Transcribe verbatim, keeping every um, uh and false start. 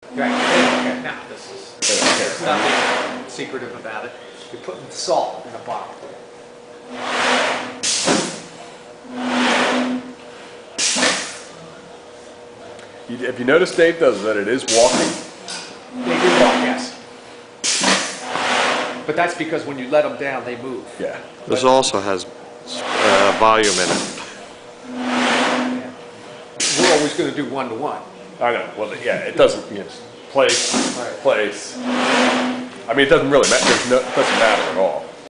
Right. Okay. Now this is there's nothing secretive about it. You're putting salt in a bottle. You, have you noticed, Dave, though, that it is walking? They do walk, yes. But that's because when you let them down, they move. Yeah. This also has uh, volume in it. Yeah. We're always going to do one to one. I know. Well, yeah, it doesn't. You know, place, Right. place. I mean, it doesn't really matter. There's no, it doesn't matter at all.